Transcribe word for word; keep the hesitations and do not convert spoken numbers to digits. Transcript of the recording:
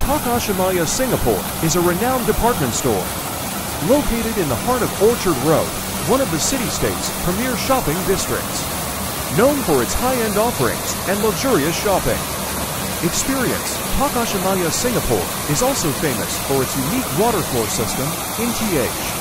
Takashimaya, Singapore is a renowned department store. Located in the heart of Orchard Road, one of the city-state's premier shopping districts. Known for its high-end offerings and luxurious shopping. Experience Takashimaya, Singapore is also famous for its unique water floor system in T H.